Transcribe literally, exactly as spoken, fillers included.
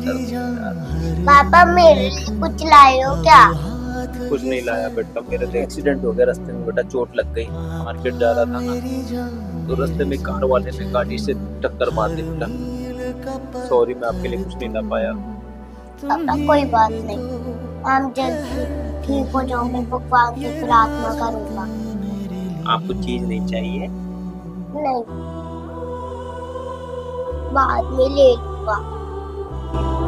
दर्द होता है। पापा मेरे लिए कुछ लाए हो क्या? कुछ नहीं लाया बेटा, मेरे लिए एक्सीडेंट हो गया रास्ते में बेटा, चोट लग गई। मार्केट जा रहा था ना, तो रास्ते में कार वाले ने गाड़ी से टक्कर मार दी बेटा। सॉरी, मैं आपके लिए कुछ नहीं ला पाया। पापा कोई बात नहीं, हम जल्दी ठीक हो जाओगे, भगवान से प्रार्थना करूंगा। आपको चीज नहीं चाहिए? नहीं, बाद में ले लूंगा।